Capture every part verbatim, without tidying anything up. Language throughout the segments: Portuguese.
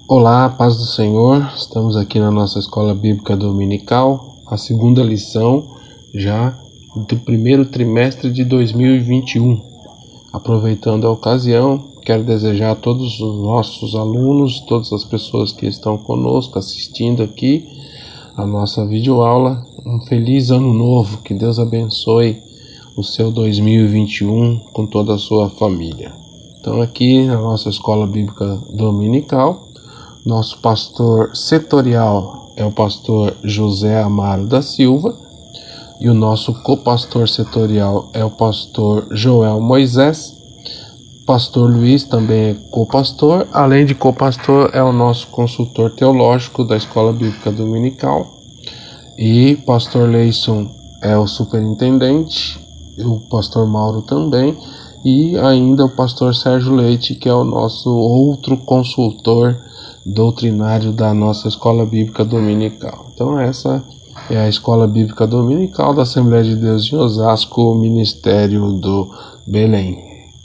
Olá, paz do Senhor. Estamos aqui na nossa escola bíblica dominical, a segunda lição já do primeiro trimestre de dois mil e vinte e um. Aproveitando a ocasião, quero desejar a todos os nossos alunos, todas as pessoas que estão conosco assistindo aqui a nossa videoaula, um feliz ano novo. Que Deus abençoe o seu dois mil e vinte e um com toda a sua família. Então, aqui na nossa escola bíblica dominical, nosso pastor setorial é o pastor José Amaro da Silva e o nosso copastor setorial é o pastor Joel Moisés. Pastor Luiz também é copastor, além de copastor é o nosso consultor teológico da escola bíblica dominical, e pastor Leison é o superintendente, o pastor Mauro também, e ainda o pastor Sérgio Leite, que é o nosso outro consultor doutrinário da nossa escola bíblica dominical. Então essa é a escola bíblica dominical da Assembleia de Deus de Osasco, Ministério do Belém.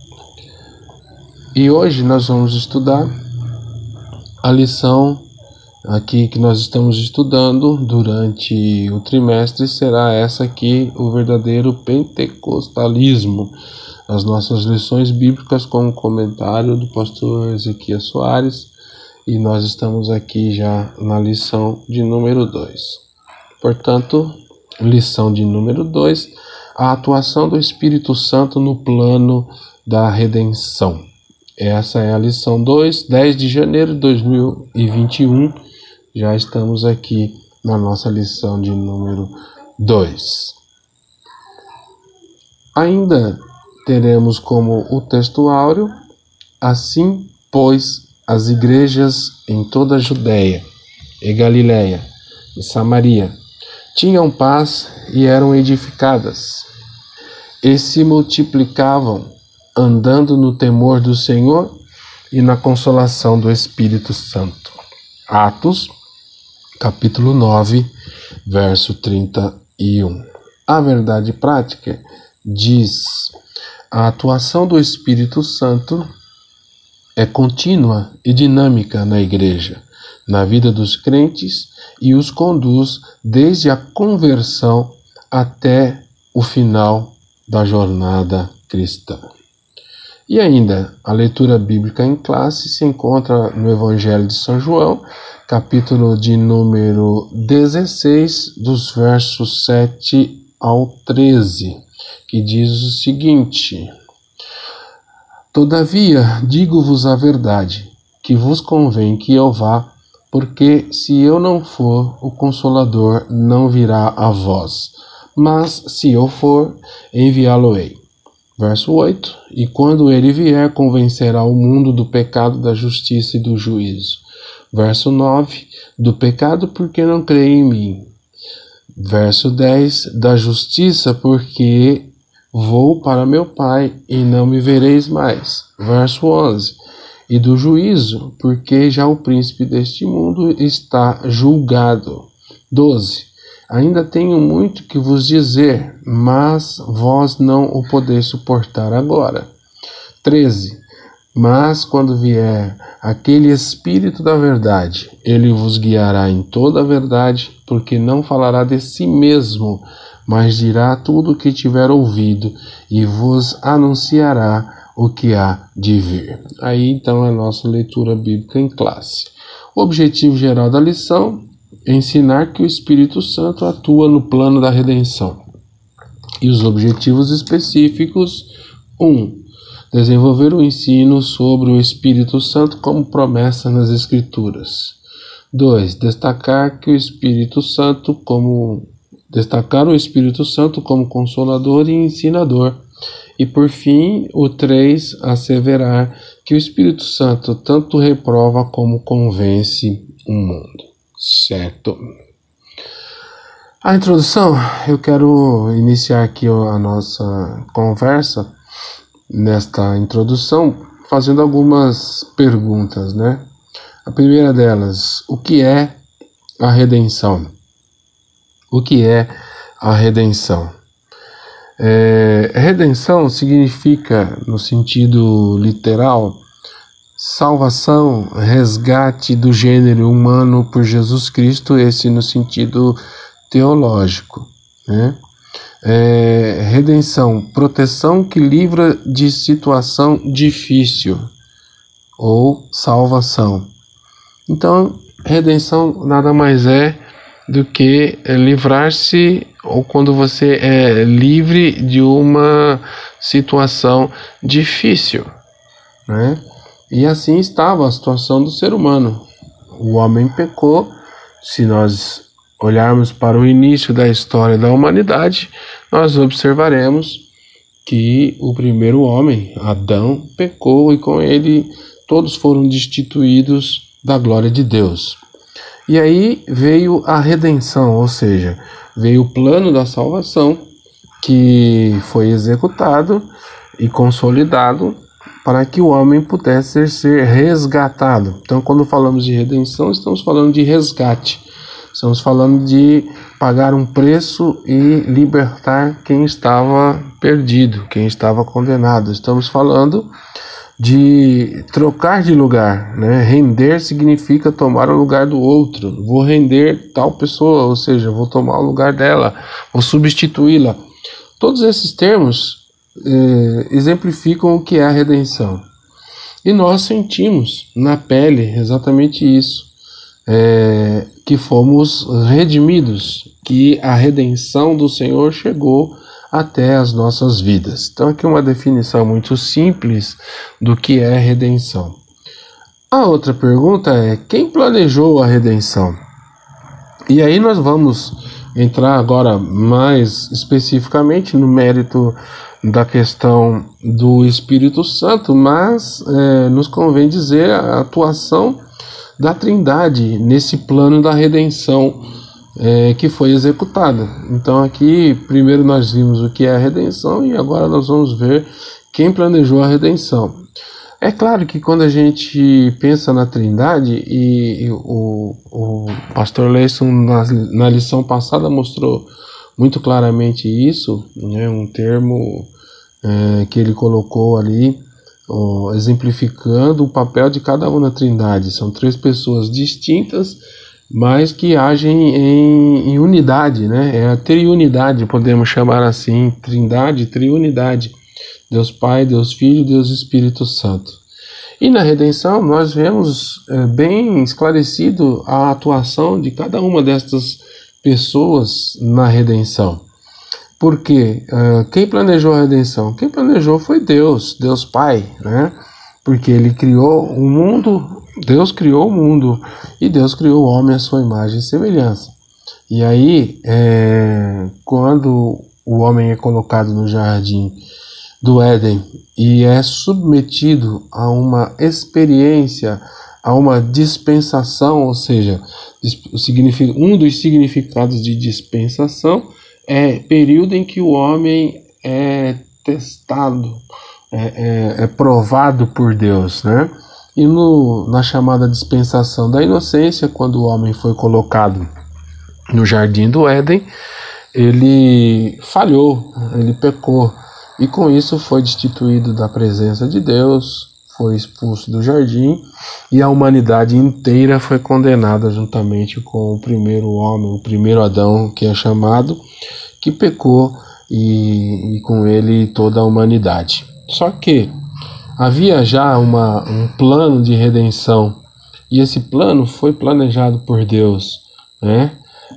E hoje nós vamos estudar a lição aqui que nós estamos estudando durante o trimestre, será essa aqui, o verdadeiro pentecostalismo. As nossas lições bíblicas com o comentário do pastor Ezequias Soares. E nós estamos aqui já na lição de número dois. Portanto, lição de número dois, a atuação do Espírito Santo no plano da redenção. Essa é a lição dois, dez de janeiro de dois mil e vinte e um. Já estamos aqui na nossa lição de número dois. Ainda teremos como o texto áureo, assim, pois, as igrejas em toda a Judéia e Galiléia e Samaria tinham paz e eram edificadas, e se multiplicavam, andando no temor do Senhor e na consolação do Espírito Santo. Atos, capítulo nove, verso trinta e um. A verdade prática diz: a atuação do Espírito Santo é contínua e dinâmica na igreja, na vida dos crentes, e os conduz desde a conversão até o final da jornada cristã. E ainda, a leitura bíblica em classe se encontra no Evangelho de São João, capítulo de número dezesseis, dos versos sete ao treze, que diz o seguinte: todavia, digo-vos a verdade, que vos convém que eu vá, porque se eu não for, o Consolador não virá a vós, mas se eu for, enviá-lo-ei. Verso oito, e quando ele vier, convencerá o mundo do pecado, da justiça e do juízo. Verso nove, do pecado, porque não creem em mim. Verso dez, da justiça, porque vou para meu Pai e não me vereis mais. Verso onze. E do juízo, porque já o príncipe deste mundo está julgado. doze. Ainda tenho muito que vos dizer, mas vós não o podeis suportar agora. treze. Mas quando vier aquele Espírito da verdade, ele vos guiará em toda a verdade, porque não falará de si mesmo, mas dirá tudo o que tiver ouvido e vos anunciará o que há de vir. Aí então a nossa leitura bíblica em classe. O objetivo geral da lição é ensinar que o Espírito Santo atua no plano da redenção. E os objetivos específicos: um. Desenvolver o ensino sobre o Espírito Santo como promessa nas Escrituras. dois. Destacar que o Espírito Santo como Destacar o Espírito Santo como consolador e ensinador. E por fim, o três, asseverar que o Espírito Santo tanto reprova como convence o mundo. Certo? A introdução, eu quero iniciar aqui a nossa conversa, nesta introdução, fazendo algumas perguntas, né? A primeira delas, o que é a redenção? O que é a redenção? É, redenção significa, no sentido literal, salvação, resgate do gênero humano por Jesus Cristo, esse no sentido teológico, né? É, redenção, proteção que livra de situação difícil, ou salvação. Então, redenção nada mais é do que livrar-se, ou quando você é livre de uma situação difícil, né? E assim estava a situação do ser humano. O homem pecou. Se nós olharmos para o início da história da humanidade, nós observaremos que o primeiro homem, Adão, pecou e com ele todos foram destituídos da glória de Deus. E aí veio a redenção, ou seja, veio o plano da salvação que foi executado e consolidado para que o homem pudesse ser resgatado. Então, quando falamos de redenção, estamos falando de resgate. Estamos falando de pagar um preço e libertar quem estava perdido, quem estava condenado. Estamos falando de trocar de lugar, né? Render significa tomar o lugar do outro. Vou render tal pessoa, ou seja, vou tomar o lugar dela, vou substituí-la. Todos esses termos eh, exemplificam o que é a redenção. E nós sentimos na pele exatamente isso. É, que fomos redimidos, que a redenção do Senhor chegou até as nossas vidas. Então aqui uma definição muito simples do que é redenção. A outra pergunta é: quem planejou a redenção? E aí nós vamos entrar agora mais especificamente no mérito da questão do Espírito Santo, mas é, nos convém dizer a atuação da Trindade nesse plano da redenção é, que foi executada. Então aqui primeiro nós vimos o que é a redenção e agora nós vamos ver quem planejou a redenção. É claro que quando a gente pensa na Trindade, e, e o, o pastor Leison na, na lição passada mostrou muito claramente isso, né, um termo é, que ele colocou ali, Oh, exemplificando o papel de cada um na Trindade. São três pessoas distintas, mas que agem em, em unidade, né? É a triunidade, podemos chamar assim, Trindade, triunidade. Deus Pai, Deus Filho, Deus Espírito Santo. E na redenção nós vemos é, bem esclarecido a atuação de cada uma destas pessoas na redenção. Porque uh, quem planejou a redenção? Quem planejou foi Deus, Deus Pai, né? Porque Ele criou o mundo, Deus criou o mundo, e Deus criou o homem à sua imagem e semelhança. E aí, é, quando o homem é colocado no jardim do Éden e é submetido a uma experiência, a uma dispensação, ou seja, um dos significados de dispensação é período em que o homem é testado, é, é, é provado por Deus, né? E no, na chamada dispensação da inocência, quando o homem foi colocado no jardim do Éden, ele falhou, ele pecou, e com isso foi destituído da presença de Deus, foi expulso do jardim, e a humanidade inteira foi condenada juntamente com o primeiro homem, o primeiro Adão, que é chamado, que pecou, e, e com ele toda a humanidade. Só que havia já uma, um plano de redenção, e esse plano foi planejado por Deus, né?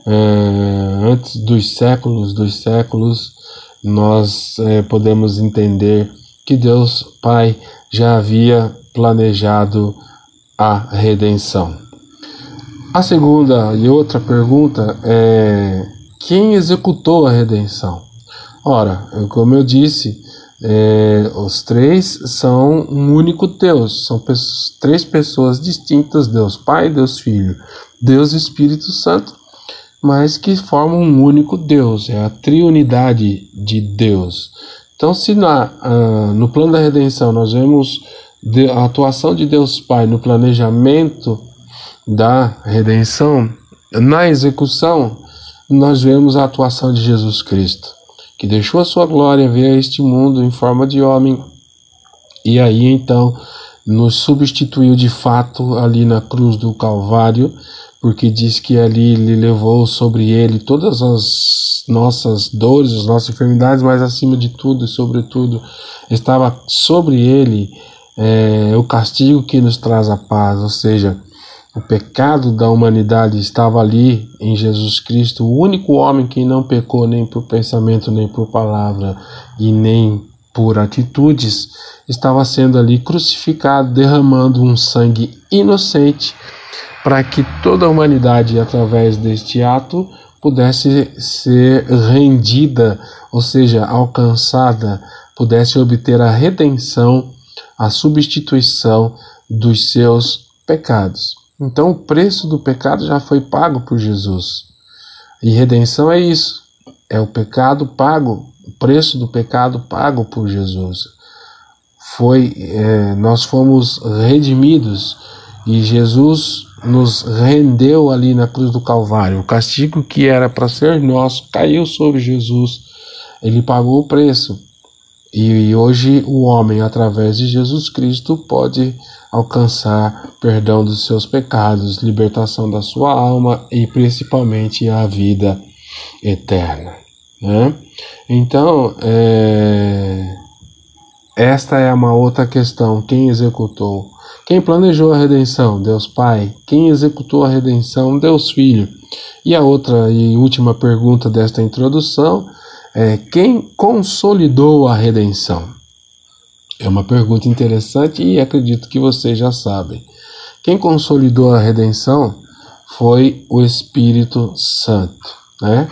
É, antes dos séculos dos séculos, nós é, podemos entender que Deus Pai já havia planejado a redenção. A segunda e outra pergunta é: quem executou a redenção? Ora, como eu disse, é, os três são um único Deus, são pessoas, três pessoas distintas, Deus Pai, Deus Filho, Deus Espírito Santo, mas que formam um único Deus, é a triunidade de Deus. Então, se na, uh, no plano da redenção nós vemos a atuação de Deus Pai no planejamento da redenção, na execução nós vemos a atuação de Jesus Cristo, que deixou a sua glória, veio a este mundo em forma de homem, e aí então nos substituiu de fato ali na cruz do Calvário, porque diz que ali ele levou sobre ele todas as nossas dores, as nossas enfermidades, mas acima de tudo e sobretudo estava sobre ele é, o castigo que nos traz a paz, ou seja, o pecado da humanidade estava ali em Jesus Cristo, o único homem que não pecou nem por pensamento, nem por palavra e nem por atitudes, estava sendo ali crucificado, derramando um sangue inocente, para que toda a humanidade, através deste ato, pudesse ser rendida, ou seja, alcançada, pudesse obter a redenção, a substituição dos seus pecados. Então o preço do pecado já foi pago por Jesus. E redenção é isso, é o pecado pago, o preço do pecado pago por Jesus. Foi, é, nós fomos redimidos e Jesus nos rendeu ali na cruz do Calvário. O castigo que era para ser nosso caiu sobre Jesus. Ele pagou o preço. E hoje o homem, através de Jesus Cristo, pode alcançar perdão dos seus pecados, libertação da sua alma e principalmente a vida eterna, né? Então, é... esta é uma outra questão. Quem executou? Quem planejou a redenção? Deus Pai. Quem executou a redenção? Deus Filho. E a outra e última pergunta desta introdução é: quem consolidou a redenção? É uma pergunta interessante e acredito que vocês já sabem. Quem consolidou a redenção foi o Espírito Santo, né?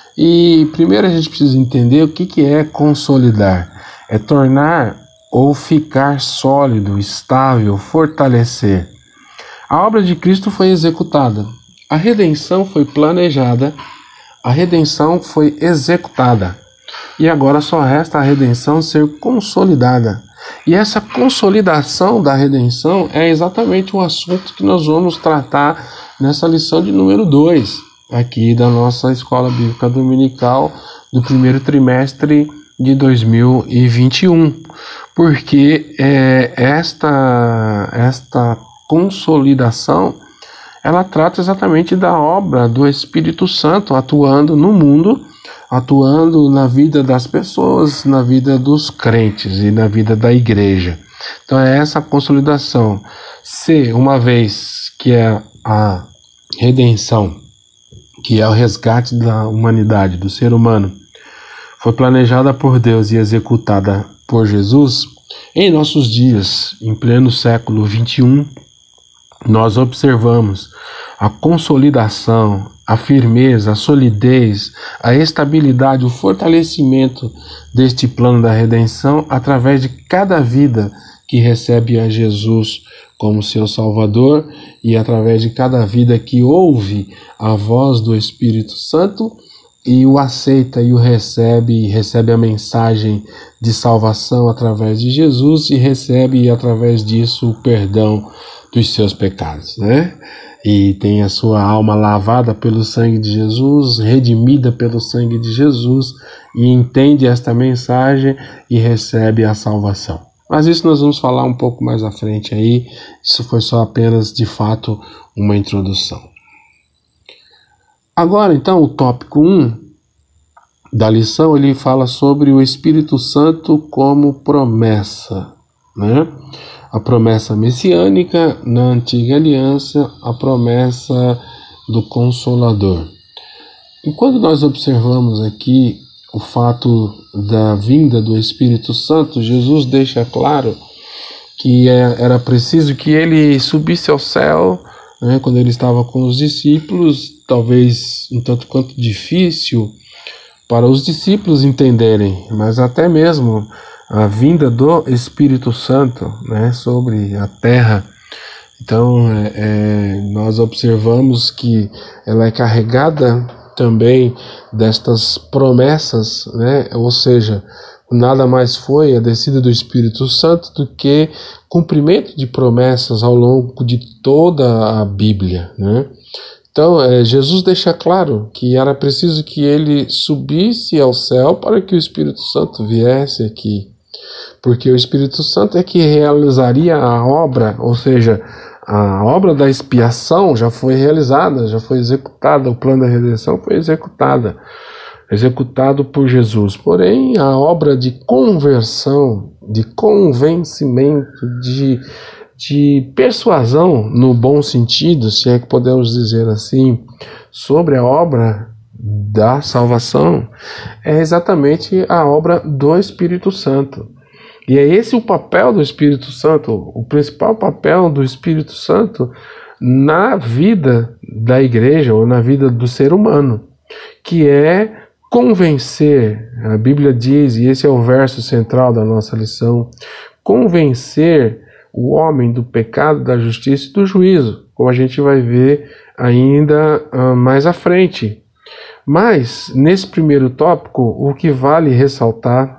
E primeiro a gente precisa entender o que que é consolidar. É tornar ou ficar sólido, estável, fortalecer. A obra de Cristo foi executada. A redenção foi planejada. A redenção foi executada. E agora só resta a redenção ser consolidada. E essa consolidação da redenção é exatamente o assunto que nós vamos tratar nessa lição de número dois, aqui da nossa Escola Bíblica Dominical do primeiro trimestre de dois mil e vinte e um. Porque é, esta, esta consolidação, ela trata exatamente da obra do Espírito Santo atuando no mundo, atuando na vida das pessoas, na vida dos crentes e na vida da igreja. Então é essa consolidação. Se uma vez que é a redenção, que é o resgate da humanidade, do ser humano, foi planejada por Deus e executada por Jesus, em nossos dias, em pleno século vinte e um, nós observamos a consolidação, a firmeza, a solidez, a estabilidade, o fortalecimento deste plano da redenção através de cada vida que recebe a Jesus como seu Salvador e através de cada vida que ouve a voz do Espírito Santo e o aceita e o recebe, e recebe a mensagem de salvação através de Jesus e recebe através disso o perdão dos seus pecados, né? E tem a sua alma lavada pelo sangue de Jesus, redimida pelo sangue de Jesus e entende esta mensagem e recebe a salvação. Mas isso nós vamos falar um pouco mais à frente aí, isso foi só apenas de fato uma introdução. Agora, então, o tópico um da lição, ele fala sobre o Espírito Santo como promessa, né? A promessa messiânica na antiga aliança, a promessa do Consolador. E quando nós observamos aqui o fato da vinda do Espírito Santo, Jesus deixa claro que era preciso que ele subisse ao céu, né, quando ele estava com os discípulos, talvez um tanto quanto difícil para os discípulos entenderem, mas até mesmo a vinda do Espírito Santo, né, sobre a terra. Então é, é, nós observamos que ela é carregada também destas promessas, né, ou seja, nada mais foi a descida do Espírito Santo do que cumprimento de promessas ao longo de toda a Bíblia, né? Então, é, Jesus deixa claro que era preciso que ele subisse ao céu para que o Espírito Santo viesse aqui. porque o Espírito Santo é que realizaria a obra, ou seja, a obra da expiação já foi realizada, já foi executada, o plano da redenção foi executada, executado por Jesus. Porém, a obra de conversão, de convencimento, de, de persuasão, no bom sentido, se é que podemos dizer assim, sobre a obra da salvação, é exatamente a obra do Espírito Santo. E é esse o papel do Espírito Santo, o principal papel do Espírito Santo na vida da igreja ou na vida do ser humano, que é convencer, a Bíblia diz, e esse é o verso central da nossa lição, convencer o homem do pecado, da justiça e do juízo, como a gente vai ver ainda uh, mais à frente. Mas, nesse primeiro tópico, o que vale ressaltar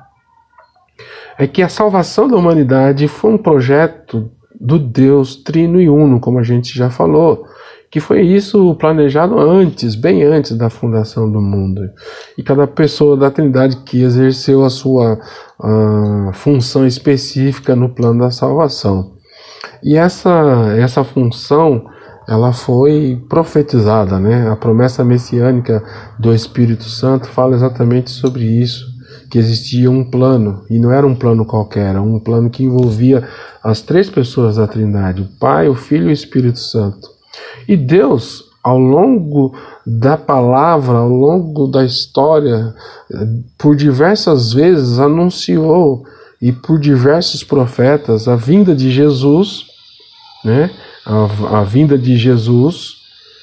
é que a salvação da humanidade foi um projeto do Deus Trino e Uno, como a gente já falou, que foi isso planejado antes, bem antes da fundação do mundo. E cada pessoa da Trindade que exerceu a sua uh, função específica no plano da salvação. E essa, essa função, ela foi profetizada, né? A promessa messiânica do Espírito Santo fala exatamente sobre isso, que existia um plano, e não era um plano qualquer, era um plano que envolvia as três pessoas da Trindade, o Pai, o Filho e o Espírito Santo. E Deus, ao longo da palavra, ao longo da história, por diversas vezes anunciou, e por diversos profetas, a vinda de Jesus, né? a, a vinda de Jesus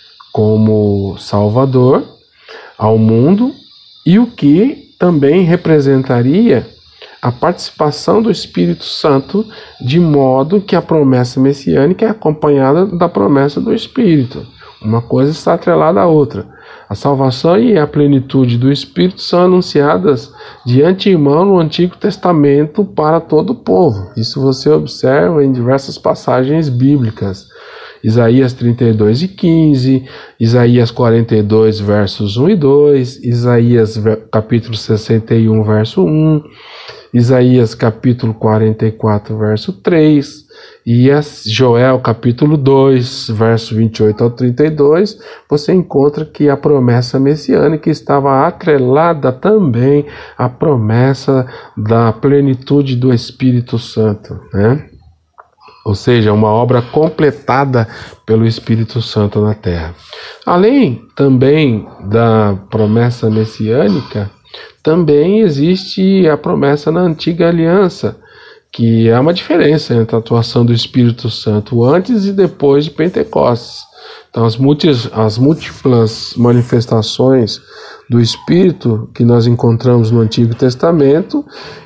como Salvador ao mundo, e o que também representaria a participação do Espírito Santo, de modo que a promessa messiânica é acompanhada da promessa do Espírito. Uma coisa está atrelada à outra. A salvação e a plenitude do Espírito são anunciadas de antemão no Antigo Testamento para todo o povo. Isso você observa em diversas passagens bíblicas. Isaías trinta e dois e quinze, Isaías quarenta e dois, versos um e dois, Isaías capítulo sessenta e um, verso um, Isaías capítulo quarenta e quatro, verso três, e Joel capítulo dois, verso vinte e oito ao trinta e dois, você encontra que a promessa messiânica estava atrelada também à promessa da plenitude do Espírito Santo, né? Ou seja, uma obra completada pelo Espírito Santo na terra. Além também da promessa messiânica, também existe a promessa na antiga aliança, que é uma diferença entre a atuação do Espírito Santo antes e depois de Pentecostes. Então, as, múltiplas, as múltiplas manifestações do Espírito que nós encontramos no Antigo Testamento,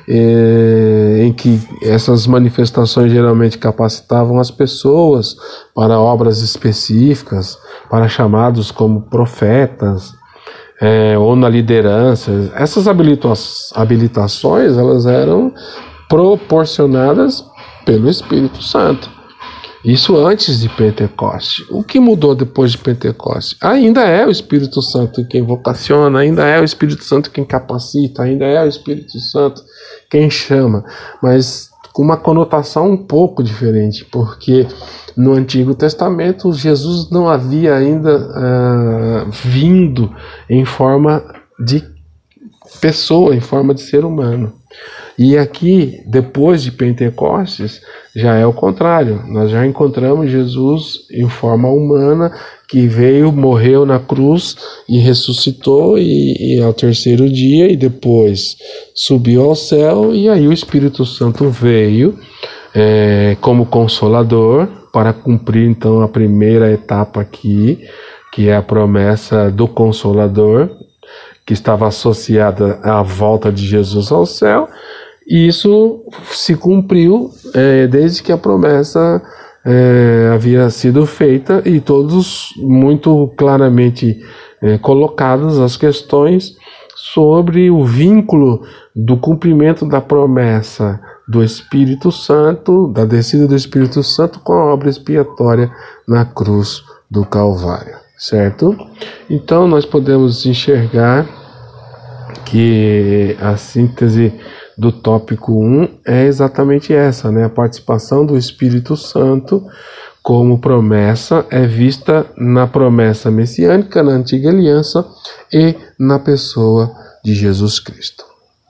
eh, em que essas manifestações geralmente capacitavam as pessoas para obras específicas, para chamados como profetas, eh, ou na liderança. Essas habilita- habilitações elas eram proporcionadas pelo Espírito Santo. Isso antes de Pentecoste. O que mudou depois de Pentecoste? Ainda é o Espírito Santo quem vocaciona, ainda é o Espírito Santo quem capacita, ainda é o Espírito Santo quem chama, mas com uma conotação um pouco diferente, porque no Antigo Testamento Jesus não havia ainda uh, vindo em forma de pessoa, em forma de ser humano. E aqui, depois de Pentecostes, já é o contrário. Nós já encontramos Jesus em forma humana, que veio, morreu na cruz e ressuscitou e, e ao terceiro dia, e depois subiu ao céu, e aí o Espírito Santo veio é, como Consolador para cumprir então a primeira etapa aqui, que é a promessa do Consolador, que estava associada à volta de Jesus ao céu. E isso se cumpriu é, desde que a promessa é, havia sido feita, e todos muito claramente é, colocadas as questões sobre o vínculo do cumprimento da promessa do Espírito Santo, da descida do Espírito Santo, com a obra expiatória na cruz do Calvário, certo? Então nós podemos enxergar que a síntese do tópico um é exatamente essa, né? A participação do Espírito Santo como promessa é vista na promessa messiânica, na antiga aliança e na pessoa de Jesus Cristo.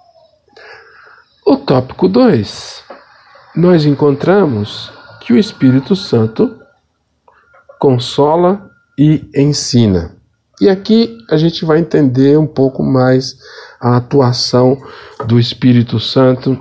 O tópico dois, nós encontramos que o Espírito Santo consola e ensina. E aqui a gente vai entender um pouco mais a atuação do Espírito Santo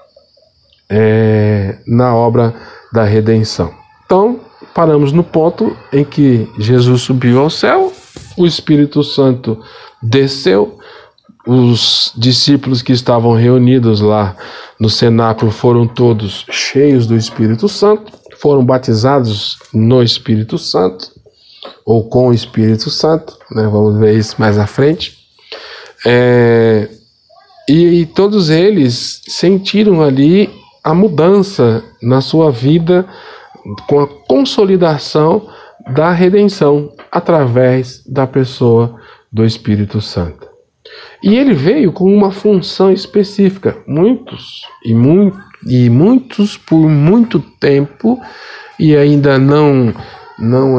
é, na obra da redenção. Então, paramos no ponto em que Jesus subiu ao céu, o Espírito Santo desceu, os discípulos que estavam reunidos lá no cenáculo foram todos cheios do Espírito Santo, foram batizados no Espírito Santo, ou com o Espírito Santo, né? Vamos ver isso mais à frente. É, e, e todos eles sentiram ali a mudança na sua vida com a consolidação da redenção através da pessoa do Espírito Santo. E ele veio com uma função específica. Muitos e, mu e muitos por muito tempo, e ainda não não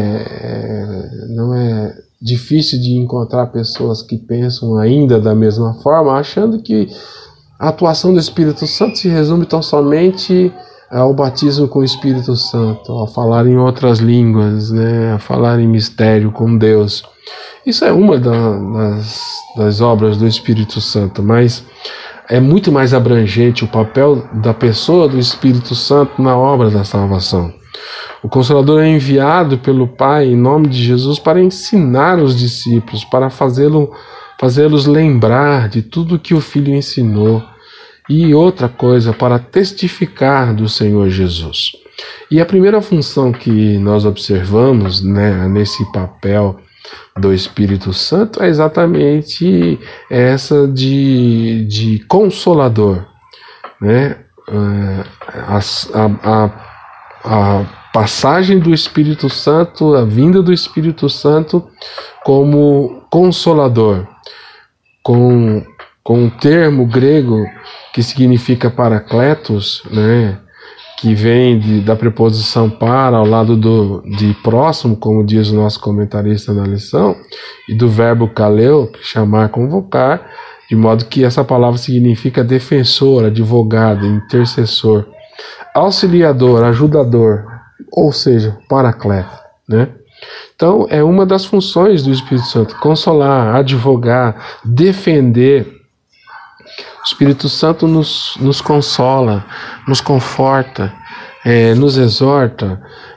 é não é difícil de encontrar pessoas que pensam ainda da mesma forma, achando que a atuação do Espírito Santo se resume tão somente ao batismo com o Espírito Santo, ao falar em outras línguas, né, a falar em mistério com Deus. Isso é uma da, das, das obras do Espírito Santo, mas é muito mais abrangente o papel da pessoa do Espírito Santo na obra da salvação. O Consolador é enviado pelo Pai em nome de Jesus para ensinar os discípulos, para fazê-lo, fazê-los lembrar de tudo que o Filho ensinou. E outra coisa, para testificar do Senhor Jesus. E a primeira função que nós observamos, né, nesse papel do Espírito Santo é exatamente essa de, de consolador, né? A, a, a passagem do Espírito Santo, a vinda do Espírito Santo como consolador, com, com um termo grego que significa parakletos, né? Que vem de, da preposição para ao lado do, de próximo, como diz o nosso comentarista na lição, e do verbo kaleo, chamar, convocar, de modo que essa palavra significa defensor, advogado, intercessor, auxiliador, ajudador, ou seja, paracleto, né? Então, é uma das funções do Espírito Santo, consolar, advogar, defender. O Espírito Santo nos, nos consola, nos conforta, é, nos exorta,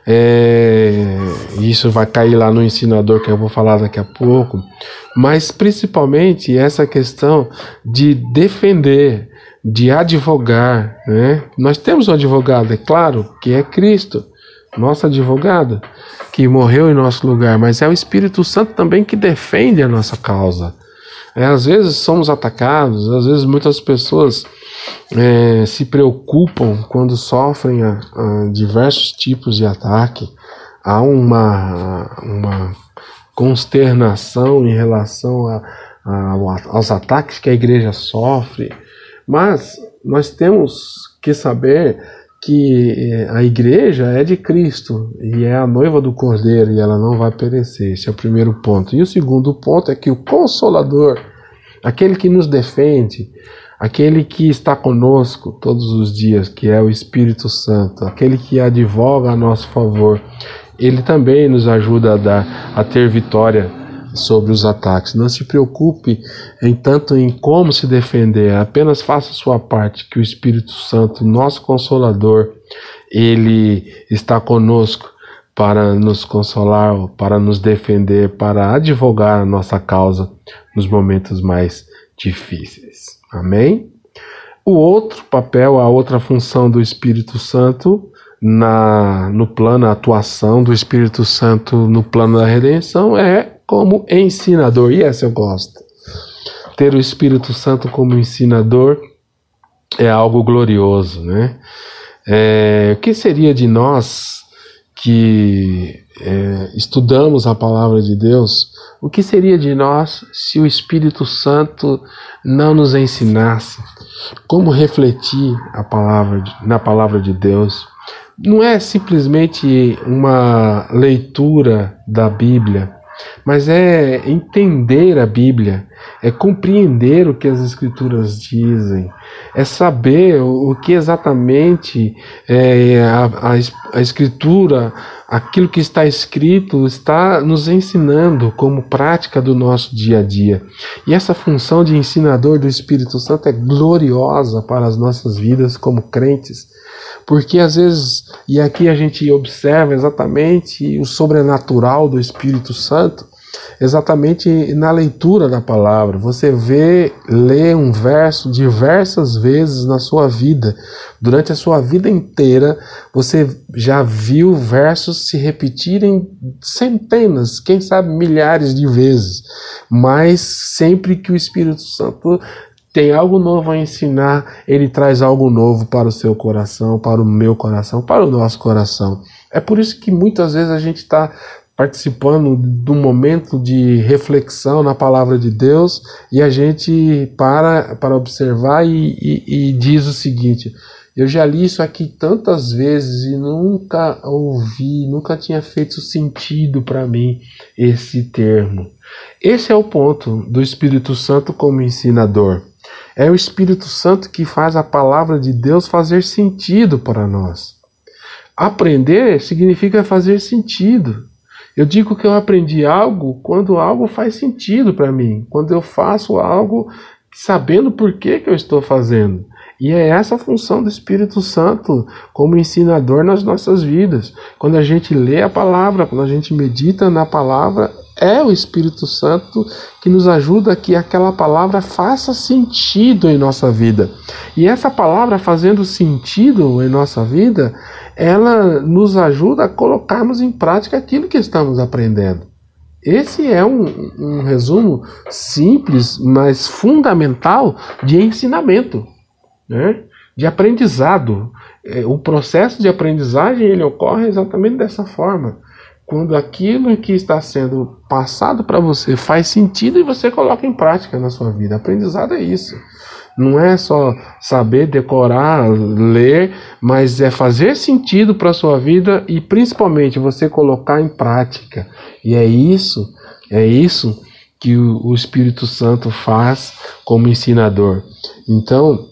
é, isso vai cair lá no ensinador que eu vou falar daqui a pouco, mas principalmente essa questão de defender, de advogar, né? Nós temos um advogado, é claro, que é Cristo, nosso advogado, que morreu em nosso lugar, mas é o Espírito Santo também que defende a nossa causa. É, às vezes somos atacados, às vezes muitas pessoas é, se preocupam quando sofrem a, a diversos tipos de ataque. Há uma, uma consternação em relação a, a, aos ataques que a igreja sofre, mas nós temos que saber que a igreja é de Cristo e é a noiva do Cordeiro e ela não vai perecer. Esse é o primeiro ponto. E o segundo ponto é que o Consolador, aquele que nos defende, aquele que está conosco todos os dias, que é o Espírito Santo, aquele que advoga a nosso favor, ele também nos ajuda a, dar, a ter vitória sobre os ataques. Não se preocupe em tanto em como se defender, apenas faça a sua parte, que o Espírito Santo, nosso Consolador, ele está conosco para nos consolar, para nos defender, para advogar a nossa causa nos momentos mais difíceis. Amém? O outro papel, a outra função do Espírito Santo na, no plano, a atuação do Espírito Santo no plano da redenção é como ensinador, e essa eu gosto. Ter o Espírito Santo como ensinador é algo glorioso, né? É, o que seria de nós que é, estudamos a palavra de Deus, o que seria de nós se o Espírito Santo não nos ensinasse como refletir a palavra, na palavra de Deus? Não é simplesmente uma leitura da Bíblia, mas é entender a Bíblia, é compreender o que as Escrituras dizem, é saber o que exatamente é, a, a, a Escritura, aquilo que está escrito, está nos ensinando como prática do nosso dia a dia. E essa função de ensinador do Espírito Santo é gloriosa para as nossas vidas como crentes, porque às vezes, e aqui a gente observa exatamente o sobrenatural do Espírito Santo, exatamente na leitura da palavra. Você vê, lê um verso diversas vezes na sua vida. Durante a sua vida inteira, você já viu versos se repetirem centenas, quem sabe milhares de vezes. Mas sempre que o Espírito Santo tem algo novo a ensinar, ele traz algo novo para o seu coração, para o meu coração, para o nosso coração. É por isso que muitas vezes a gente está participando de um momento de reflexão na palavra de Deus e a gente para para observar e, e, e diz o seguinte: eu já li isso aqui tantas vezes e nunca ouvi, nunca tinha feito sentido para mim esse termo. Esse é o ponto do Espírito Santo como ensinador. É o Espírito Santo que faz a palavra de Deus fazer sentido para nós. Aprender significa fazer sentido. Eu digo que eu aprendi algo quando algo faz sentido para mim, quando eu faço algo sabendo por que que eu estou fazendo. E é essa a função do Espírito Santo como ensinador nas nossas vidas. Quando a gente lê a palavra, quando a gente medita na palavra, é o Espírito Santo que nos ajuda a que aquela palavra faça sentido em nossa vida. E essa palavra fazendo sentido em nossa vida, ela nos ajuda a colocarmos em prática aquilo que estamos aprendendo. Esse é um, um resumo simples, mas fundamental de ensinamento, né? De aprendizado. O processo de aprendizagem ele ocorre exatamente dessa forma. Quando aquilo que está sendo passado para você faz sentido e você coloca em prática na sua vida. Aprendizado é isso. Não é só saber, decorar, ler, mas é fazer sentido para a sua vida e principalmente você colocar em prática. E é isso, é isso que o Espírito Santo faz como ensinador. Então,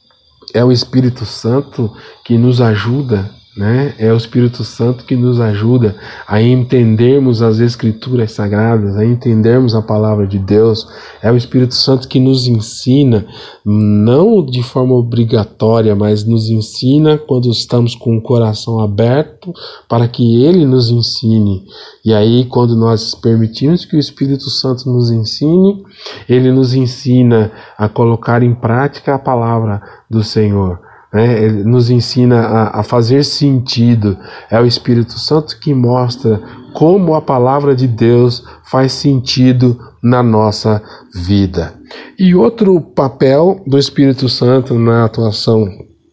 é o Espírito Santo que nos ajuda, né? É o Espírito Santo que nos ajuda a entendermos as Escrituras Sagradas, a entendermos a Palavra de Deus. É o Espírito Santo que nos ensina, não de forma obrigatória, mas nos ensina quando estamos com o coração aberto para que Ele nos ensine. E aí, quando nós permitimos que o Espírito Santo nos ensine, Ele nos ensina a colocar em prática a Palavra do Senhor. É, ele nos ensina a, a fazer sentido. É o Espírito Santo que mostra como a palavra de Deus faz sentido na nossa vida. E outro papel do Espírito Santo na atuação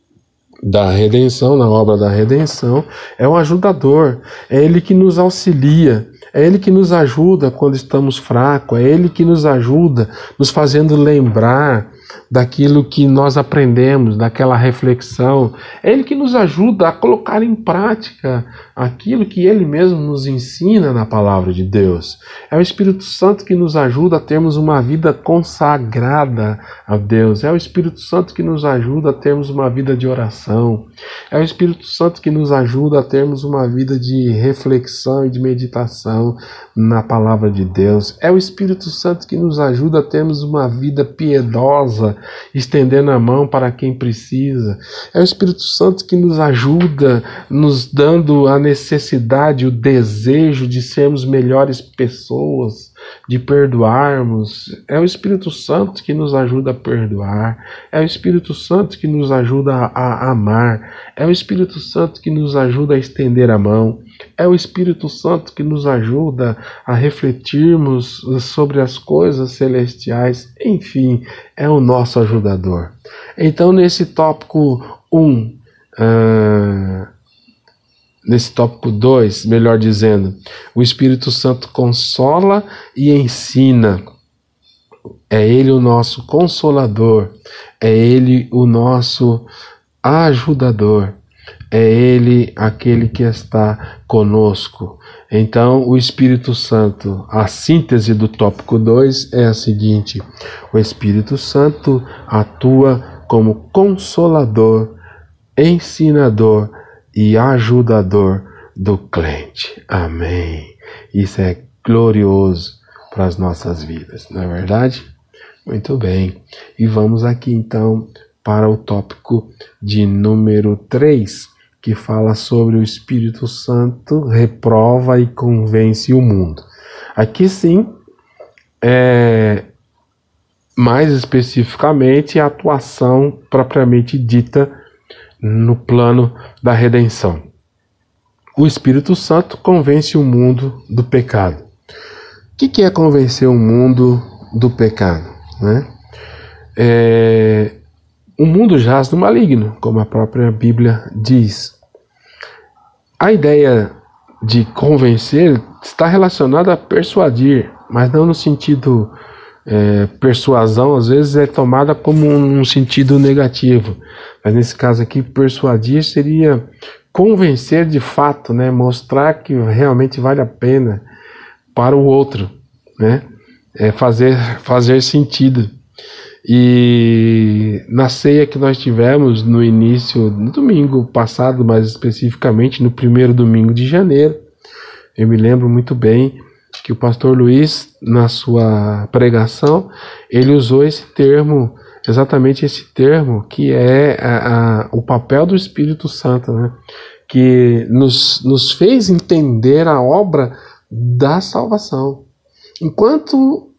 da redenção, na obra da redenção, é o ajudador. É ele que nos auxilia. É Ele que nos ajuda quando estamos fracos. É Ele que nos ajuda, nos fazendo lembrar daquilo que nós aprendemos, daquela reflexão. É Ele que nos ajuda a colocar em prática aquilo que Ele mesmo nos ensina na palavra de Deus. É o Espírito Santo que nos ajuda a termos uma vida consagrada a Deus. É o Espírito Santo que nos ajuda a termos uma vida de oração. É o Espírito Santo que nos ajuda a termos uma vida de reflexão e de meditação na palavra de Deus. É o Espírito Santo que nos ajuda a termos uma vida piedosa, estendendo a mão para quem precisa. É o Espírito Santo que nos ajuda, nos dando a necessidade, o desejo de sermos melhores pessoas, de perdoarmos. É o Espírito Santo que nos ajuda a perdoar. É o Espírito Santo que nos ajuda a amar. É o Espírito Santo que nos ajuda a estender a mão. É o Espírito Santo que nos ajuda a refletirmos sobre as coisas celestiais. Enfim, é o nosso ajudador. Então, nesse tópico um, uh, nesse tópico dois, melhor dizendo, o Espírito Santo consola e ensina. É Ele o nosso consolador, é Ele o nosso ajudador, é Ele aquele que está conosco. Então, o Espírito Santo, a síntese do tópico dois é a seguinte: o Espírito Santo atua como consolador, ensinador e ajudador do crente. Amém. Isso é glorioso para as nossas vidas, não é verdade? Muito bem. E vamos aqui então para o tópico de número três, que fala sobre o Espírito Santo reprova e convence o mundo. Aqui sim, é, mais especificamente, a atuação propriamente dita no plano da redenção. O Espírito Santo convence o mundo do pecado. O que, que é convencer o mundo do pecado? Né? É, o mundo jaz no maligno, como a própria Bíblia diz. A ideia de convencer está relacionada a persuadir, mas não no sentido é, persuasão, às vezes é tomada como um, um sentido negativo. Mas nesse caso aqui, persuadir seria convencer de fato, né? Mostrar que realmente vale a pena para o outro, né? É fazer, fazer sentido. E na ceia que nós tivemos no início, no domingo passado, mais especificamente no primeiro domingo de janeiro, eu me lembro muito bem que o pastor Luiz, na sua pregação, ele usou esse termo, exatamente esse termo, que é a, a, o papel do Espírito Santo, né? Que nos, nos fez entender a obra da salvação. Enquanto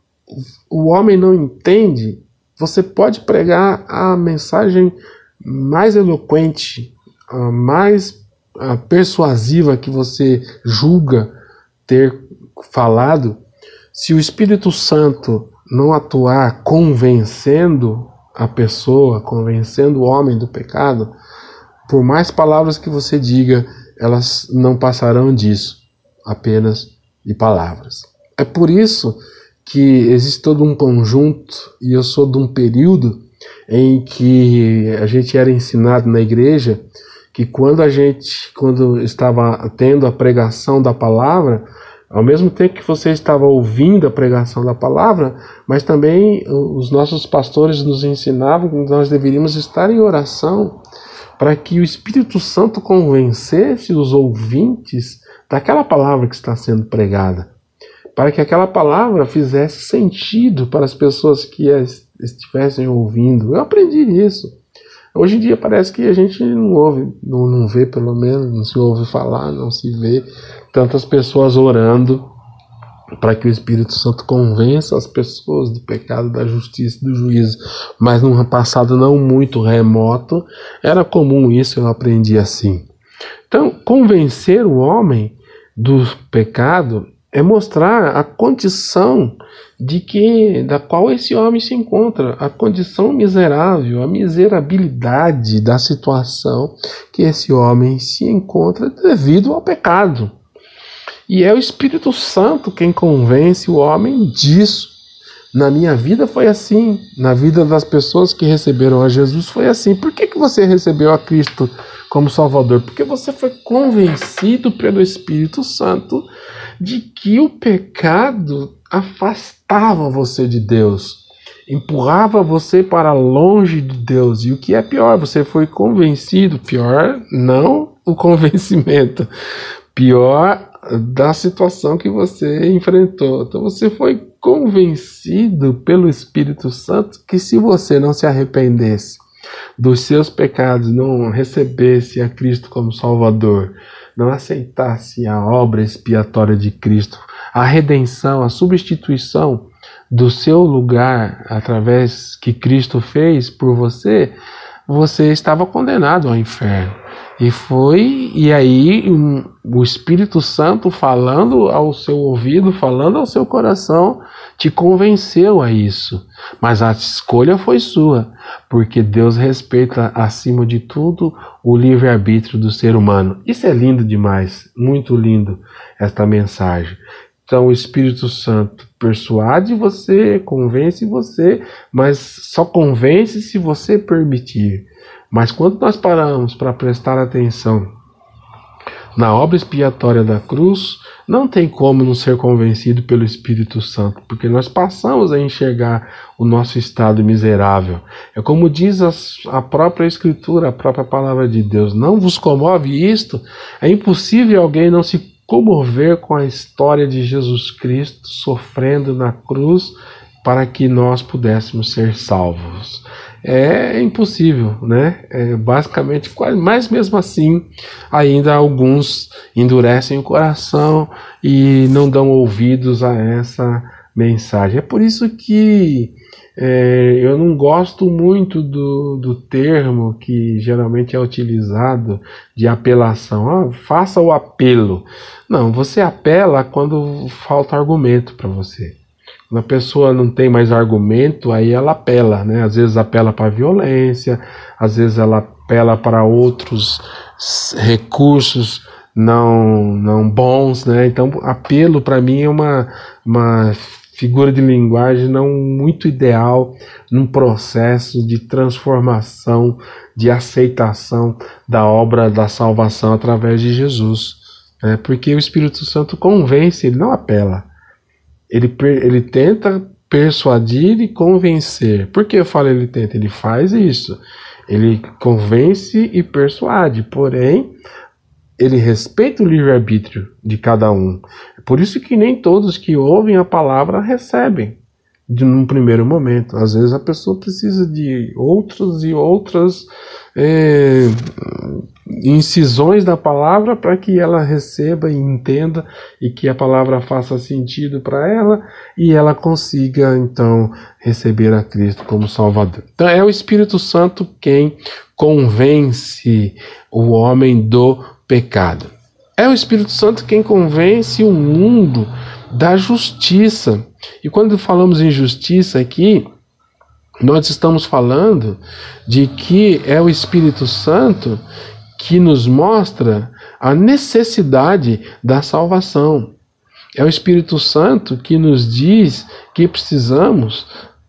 o homem não entende, você pode pregar a mensagem mais eloquente, a mais a persuasiva que você julga ter falado. Se o Espírito Santo não atuar convencendo a pessoa, convencendo o homem do pecado, por mais palavras que você diga, elas não passarão disso, apenas de palavras. É por isso que existe todo um conjunto, e eu sou de um período em que a gente era ensinado na igreja que quando a gente, quando estava tendo a pregação da palavra, ao mesmo tempo que você estava ouvindo a pregação da palavra, mas também os nossos pastores nos ensinavam que nós deveríamos estar em oração para que o Espírito Santo convencesse os ouvintes daquela palavra que está sendo pregada, para que aquela palavra fizesse sentido para as pessoas que estivessem ouvindo. Eu aprendi isso. Hoje em dia parece que a gente não ouve, não, não vê pelo menos, não se ouve falar, não se vê tantas pessoas orando para que o Espírito Santo convença as pessoas do pecado, da justiça e do juízo. Mas num passado não muito remoto, era comum isso, eu aprendi assim. Então, convencer o homem do pecado é mostrar a condição de que, da qual esse homem se encontra, a condição miserável, a miserabilidade da situação que esse homem se encontra devido ao pecado. E é o Espírito Santo quem convence o homem disso. Na minha vida foi assim, na vida das pessoas que receberam a Jesus foi assim. Por que, que você recebeu a Cristo como Salvador? Porque você foi convencido pelo Espírito Santo de que o pecado afastava você de Deus, empurrava você para longe de Deus. E o que é pior, você foi convencido, pior não o convencimento, pior da situação que você enfrentou. Então você foi convencido pelo Espírito Santo que se você não se arrependesse dos seus pecados, não recebesse a Cristo como Salvador, não aceitasse a obra expiatória de Cristo, a redenção, a substituição do seu lugar através que Cristo fez por você, você estava condenado ao inferno. E foi, e aí um, o Espírito Santo falando ao seu ouvido, falando ao seu coração, te convenceu a isso. Mas a escolha foi sua, porque Deus respeita acima de tudo o livre-arbítrio do ser humano. Isso é lindo demais, muito lindo esta mensagem. Então o Espírito Santo persuade você, convence você, mas só convence se você permitir. Mas quando nós paramos para prestar atenção na obra expiatória da cruz, não tem como não ser convencido pelo Espírito Santo, porque nós passamos a enxergar o nosso estado miserável. É como diz a, a própria Escritura, a própria palavra de Deus: não vos comove isto? É impossível alguém não se comover com a história de Jesus Cristo sofrendo na cruz para que nós pudéssemos ser salvos. É impossível, né? É basicamente, mas mesmo assim, ainda alguns endurecem o coração e não dão ouvidos a essa mensagem. É por isso que é, eu não gosto muito do, do termo que geralmente é utilizado de apelação. Ah, faça o apelo. Não, você apela quando falta argumento para você. Quando a pessoa não tem mais argumento, aí ela apela, né? Às vezes apela para a violência, às vezes ela apela para outros recursos não, não bons, né? Então, apelo para mim é uma, uma figura de linguagem não muito ideal num processo de transformação, de aceitação da obra da salvação através de Jesus, né? Porque o Espírito Santo convence, ele não apela. Ele, ele tenta persuadir e convencer. Por que eu falo ele tenta? Ele faz isso. Ele convence e persuade, porém, ele respeita o livre-arbítrio de cada um. Por isso que nem todos que ouvem a palavra recebem, de num primeiro momento. Às vezes a pessoa precisa de outras e outras é, incisões da palavra para que ela receba e entenda e que a palavra faça sentido para ela e ela consiga então receber a Cristo como Salvador. Então é o Espírito Santo quem convence o homem do pecado. É o Espírito Santo quem convence o mundo da justiça. E quando falamos em justiça aqui, nós estamos falando de que é o Espírito Santo que nos mostra a necessidade da salvação. É o Espírito Santo que nos diz que precisamos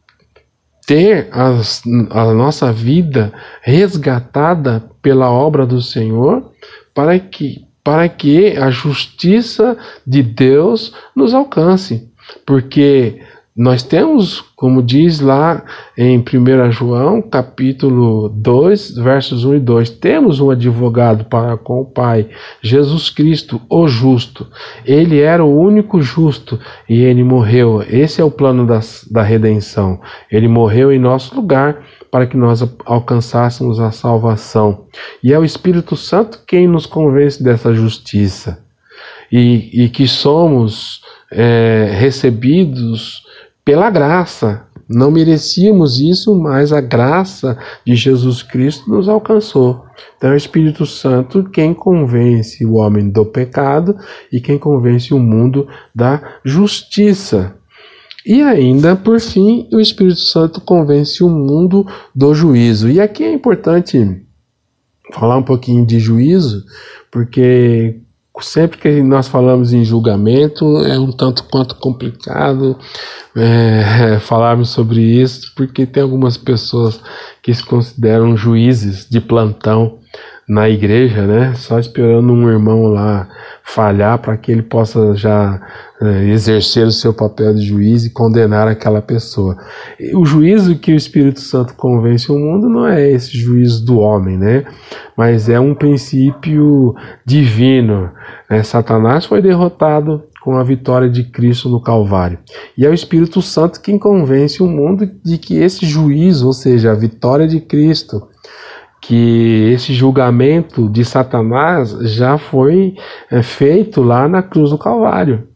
ter as, a nossa vida resgatada pela obra do Senhor para que, para que a justiça de Deus nos alcance. Porque nós temos, como diz lá em primeiro João, capítulo dois, versos um e dois, temos um advogado para com o Pai, Jesus Cristo, o justo. Ele era o único justo e ele morreu. Esse é o plano da, da redenção. Ele morreu em nosso lugar para que nós alcançássemos a salvação. E é o Espírito Santo quem nos convence dessa justiça. E, e que somos é, recebidos pela graça. Não merecíamos isso, mas a graça de Jesus Cristo nos alcançou. Então é o Espírito Santo quem convence o homem do pecado e quem convence o mundo da justiça. E ainda, por fim, o Espírito Santo convence o mundo do juízo. E aqui é importante falar um pouquinho de juízo, porque sempre que nós falamos em julgamento é um tanto quanto complicado é, falarmos sobre isso, porque tem algumas pessoas que se consideram juízes de plantão na igreja, né? Só esperando um irmão lá falhar para que ele possa já é, exercer o seu papel de juiz e condenar aquela pessoa. E o juízo que o Espírito Santo convence o mundo não é esse juízo do homem, né? Mas é um princípio divino, né? Satanás foi derrotado com a vitória de Cristo no Calvário. E é o Espírito Santo quem convence o mundo de que esse juízo, ou seja, a vitória de Cristo, que esse julgamento de Satanás já foi é, feito lá na cruz do Calvário.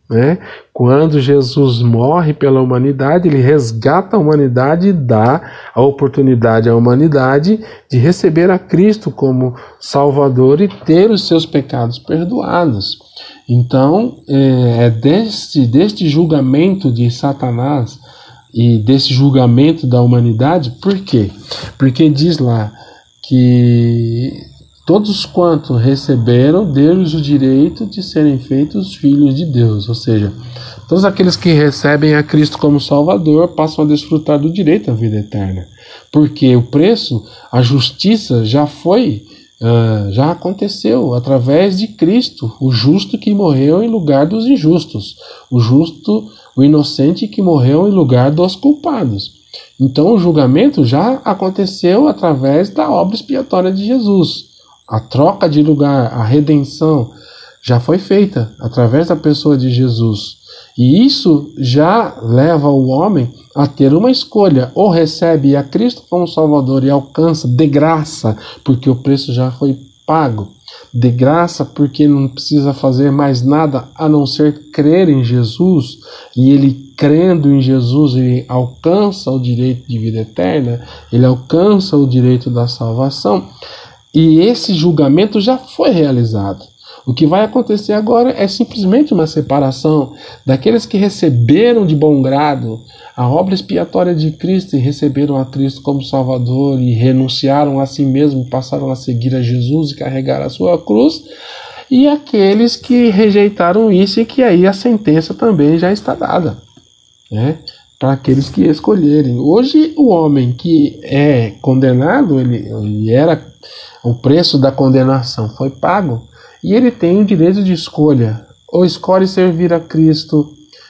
né? Quando Jesus morre pela humanidade, ele resgata a humanidade e dá a oportunidade à humanidade de receber a Cristo como Salvador e ter os seus pecados perdoados. Então, é deste, deste julgamento de Satanás e desse julgamento da humanidade, por quê? Porque diz lá que todos quantos receberam, deu-lhes o direito de serem feitos filhos de Deus, ou seja, todos aqueles que recebem a Cristo como Salvador passam a desfrutar do direito à vida eterna, porque o preço, a justiça já foi, uh, já aconteceu através de Cristo, o justo que morreu em lugar dos injustos, o justo, o inocente que morreu em lugar dos culpados. Então o julgamento já aconteceu através da obra expiatória de Jesus. A troca de lugar, a redenção já foi feita através da pessoa de Jesus. E isso já leva o homem a ter uma escolha. Ou recebe a Cristo como Salvador e alcança de graça, porque o preço já foi pago. De graça, porque não precisa fazer mais nada a não ser crer em Jesus. E ele, crendo em Jesus, ele alcança o direito de vida eterna, ele alcança o direito da salvação. E esse julgamento já foi realizado. O que vai acontecer agora é simplesmente uma separação daqueles que receberam de bom grado a obra expiatória de Cristo e receberam a Cristo como Salvador e renunciaram a si mesmo, passaram a seguir a Jesus e carregar a sua cruz, e aqueles que rejeitaram isso e que aí a sentença também já está dada, né? Para aqueles que escolherem. Hoje o homem que é condenado, ele, ele era... O preço da condenação foi pago e ele tem o direito de escolha. Ou escolhe servir a Cristo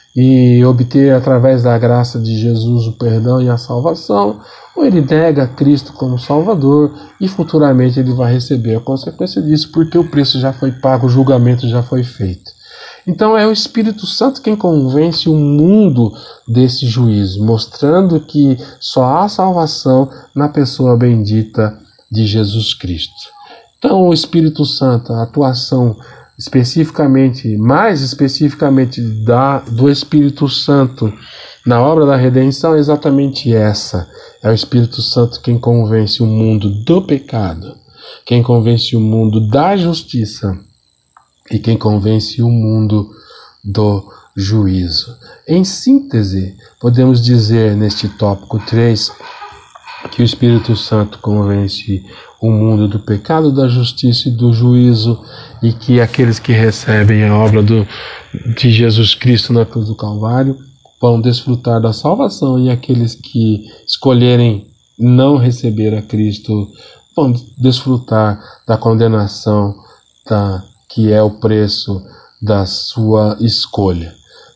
e obter através da graça de Jesus o perdão e a salvação, ou ele nega Cristo como Salvador e futuramente ele vai receber a consequência disso, porque o preço já foi pago, o julgamento já foi feito. Então é o Espírito Santo quem convence o mundo desse juízo, mostrando que só há salvação na pessoa bendita de Jesus Cristo. Então o Espírito Santo, a atuação especificamente, mais especificamente da, do Espírito Santo na obra da redenção é exatamente essa. É o Espírito Santo quem convence o mundo do pecado, quem convence o mundo da justiça e quem convence o mundo do juízo. Em síntese, podemos dizer neste tópico três que o Espírito Santo convence o mundo do pecado, da justiça e do juízo, e que aqueles que recebem a obra do, de Jesus Cristo na cruz do Calvário vão desfrutar da salvação, e aqueles que escolherem não receber a Cristo vão desfrutar da condenação, da, que é o preço da sua escolha.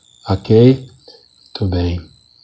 Ok? Muito bem.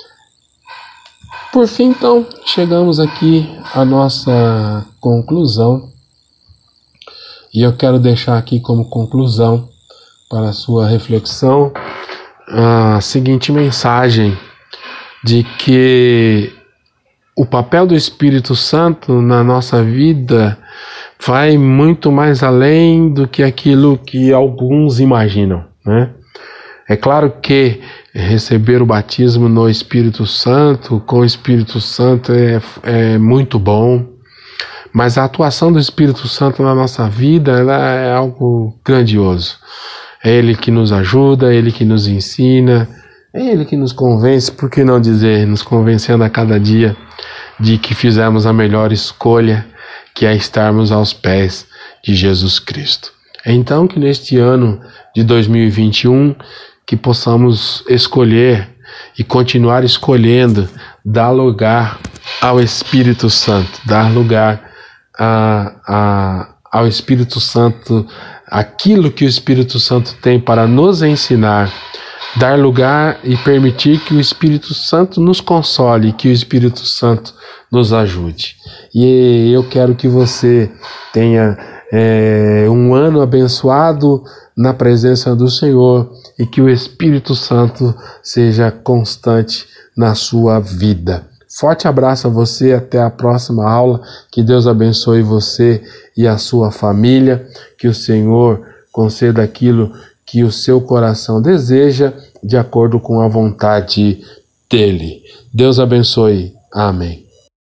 Por fim, então, chegamos aqui à nossa conclusão. E eu quero deixar aqui como conclusão para a sua reflexão a seguinte mensagem, de que o papel do Espírito Santo na nossa vida vai muito mais além do que aquilo que alguns imaginam, né? É claro que receber o batismo no Espírito Santo, com o Espírito Santo, é, é muito bom, mas a atuação do Espírito Santo na nossa vida, ela é algo grandioso. É Ele que nos ajuda, é Ele que nos ensina, é Ele que nos convence, por que não dizer, nos convencendo a cada dia de que fizemos a melhor escolha, que é estarmos aos pés de Jesus Cristo. Então que neste ano de dois mil e vinte e um, que possamos escolher e continuar escolhendo dar lugar ao Espírito Santo, dar lugar a, a, ao Espírito Santo, aquilo que o Espírito Santo tem para nos ensinar, dar lugar e permitir que o Espírito Santo nos console, que o Espírito Santo nos ajude. E eu quero que você tenha é, um ano abençoado na presença do Senhor e que o Espírito Santo seja constante na sua vida. Forte abraço a você, até a próxima aula, que Deus abençoe você e a sua família, que o Senhor conceda aquilo que o seu coração deseja, de acordo com a vontade dele. Deus abençoe. Amém.